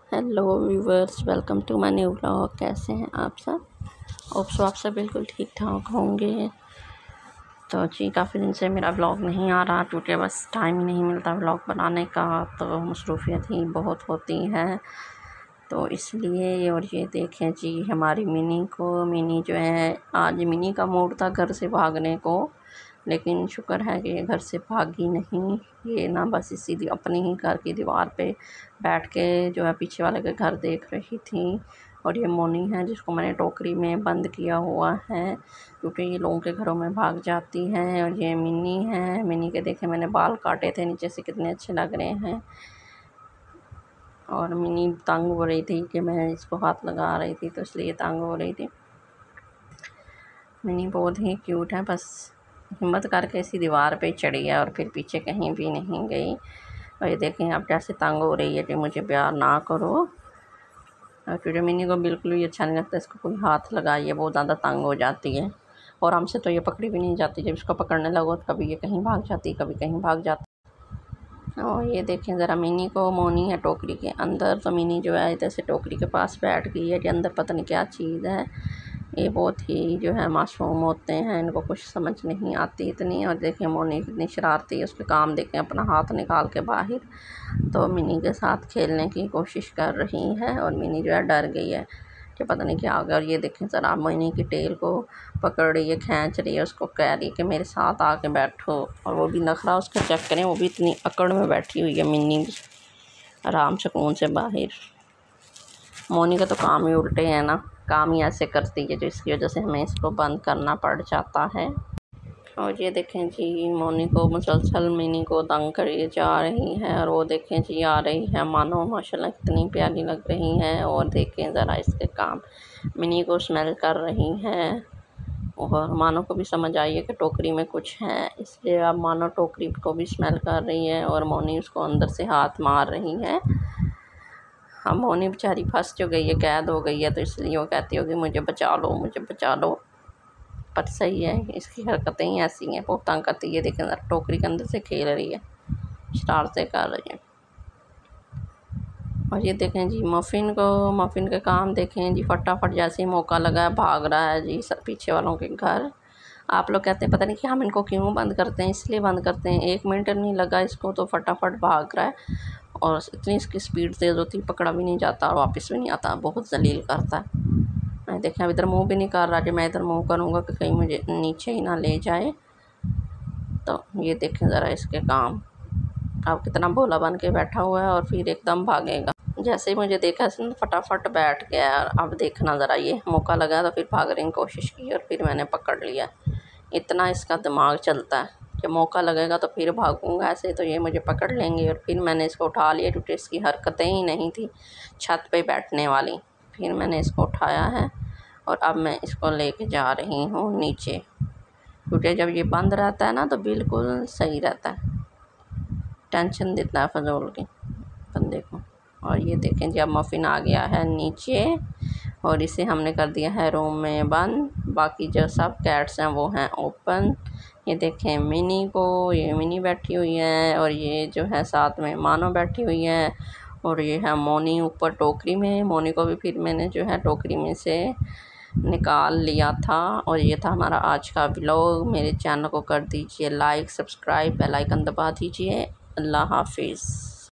Hello viewers, welcome to my new vlog. कैसे हैं आप सब? आप सब बिल्कुल ठीक ठाक होंगे। तो जी, काफ़ी दिन से मेरा व्लॉग नहीं आ रहा क्योंकि बस टाइम ही नहीं मिलता व्लॉग बनाने का। तो मसरूफियत ही बहुत होती हैं, तो इसलिए। और ये देखें जी, हमारी मिनी जो है, आज मिनी का मूड था घर से भागने को, लेकिन शुक्र है कि ये घर से भागी नहीं। ये ना बस इसी अपने ही घर की दीवार पे बैठ के जो है पीछे वाले के घर देख रही थी। और ये मोनी है जिसको मैंने टोकरी में बंद किया हुआ है क्योंकि ये लोगों के घरों में भाग जाती है। और ये मिनी है। मिनी के देखे मैंने बाल काटे थे नीचे से, कितने अच्छे लग रहे हैं। और मिनी तंग हो रही थी कि मैं इसको हाथ लगा रही थी, तो इसलिए तंग हो रही थी। मिनी बहुत ही क्यूट है, बस हिम्मत करके इसी दीवार पे चढ़ी है और फिर पीछे कहीं भी नहीं गई। और ये देखें अब कैसे तंग हो रही है कि मुझे प्यार ना करो। और फिर मिनी को बिल्कुल भी अच्छा नहीं लगता इसको कोई हाथ लगाइए, बहुत ज़्यादा तंग हो जाती है। और हमसे तो ये पकड़ी भी नहीं जाती, जब इसको पकड़ने लगो तो कभी ये कहीं भाग जाती, कभी कहीं भाग जाती। और ये देखें ज़रा मिनी को, मोनी है टोकरी के अंदर, तो मिनी जो है इधर से टोकरी के पास बैठ गई है कि अंदर पता नहीं क्या चीज़ है। ये बहुत ही जो है मासूम होते हैं, इनको कुछ समझ नहीं आती इतनी। और देखें मोनी कितनी शरारती है, उसके काम देखें, अपना हाथ निकाल के बाहर तो मिनी के साथ खेलने की कोशिश कर रही है। और मिनी जो है डर गई है कि पता नहीं क्या आ गया। और ये देखें ज़रा मिनी की टेल को पकड़ रही है, खींच रही है, उसको कह रही है कि मेरे साथ आके बैठो। और वो भी नखरा उसका चेक करें, वो भी इतनी अकड़ में बैठी हुई है मिनी, आराम सुकून से बाहर। मोनी का तो काम ही उल्टे हैं ना, काम ही ऐसे करती है, तो इसकी वजह से हमें इसको बंद करना पड़ जाता है। और ये देखें जी, मोनी को मुसलसल मिनी को तंग करी जा रही है। और वो देखें जी आ रही है, मानो माशाल्लाह कितनी प्यारी लग रही है। और देखें ज़रा इसके काम, मिनी को स्मेल कर रही है। और मानो को भी समझ आई है कि टोकरी में कुछ है, इसलिए अब मानो टोकरी को भी स्मेल कर रही है। और मोनी उसको अंदर से हाथ मार रही है। हम मोनी बेचारी फंस जो गई है, कैद हो गई है, तो इसलिए वो कहती होगी मुझे बचा लो, मुझे बचा लो। पर सही है, इसकी हरकतें ही ऐसी हैं, बहुत तंग करती है। देखें टोकरी के अंदर से खेल रही है, शरारतें कर रही है। और ये देखें जी मफ़िन के काम देखें जी, फटाफट जैसे ही मौका लगा है भाग रहा है जी सब पीछे वालों के घर। आप लोग कहते हैं पता नहीं कि हम इनको क्यों बंद करते हैं, इसलिए बंद करते हैं। 1 मिनट नहीं लगा इसको तो फटाफट भाग रहा है। और इतनी इसकी स्पीड तेज़ होती, पकड़ा भी नहीं जाता और वापस भी नहीं आता, बहुत जलील करता है। मैं देखें अब इधर मुंह भी नहीं कर रहा कि मैं इधर मुंह करूँगा कि कहीं मुझे नीचे ही ना ले जाए। तो ये देखें ज़रा इसके काम, अब कितना भोला बन के बैठा हुआ है और फिर एकदम भागेगा। जैसे ही मुझे देखा इसने फटाफट बैठ गया। अब देखना ज़रा, ये मौका लगा तो फिर भागने की कोशिश की और फिर मैंने पकड़ लिया। इतना इसका दिमाग चलता है कि मौका लगेगा तो फिर भागूंगा, ऐसे तो ये मुझे पकड़ लेंगे। और फिर मैंने इसको उठा लिया क्योंकि इसकी हरकतें ही नहीं थी छत पे बैठने वाली। फिर मैंने इसको उठाया है और अब मैं इसको लेके जा रही हूँ नीचे, क्योंकि जब ये बंद रहता है ना तो बिल्कुल सही रहता है, टेंशन देता है फजूल की बंदे को। और ये देखें जी अब मफ़िन आ गया है नीचे और इसे हमने कर दिया है रूम में बंद। बाकी जो सब कैट्स हैं वो हैं ओपन। ये देखें मिनी को, ये मिनी बैठी हुई है और ये जो है साथ में मानो बैठी हुई है। और ये है मोनी ऊपर टोकरी में। मोनी को भी फिर मैंने जो है टोकरी में से निकाल लिया था। और ये था हमारा आज का व्लॉग। मेरे चैनल को कर दीजिए लाइक, सब्सक्राइब, बेल आइकन दबा दीजिए। अल्लाह हाफिज़।